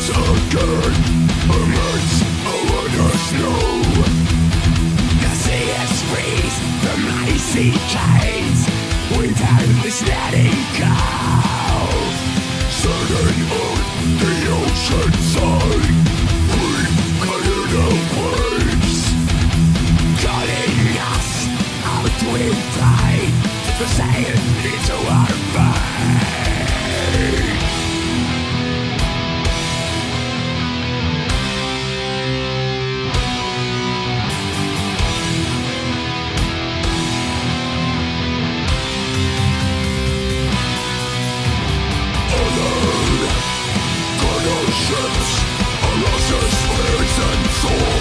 again amidst all the snow. The sea is freeze from icy chains without this letting go. Setting on the ocean side, we clear the waves, calling us out with pride to sail into our fate. Ships, our losses, spirits and souls.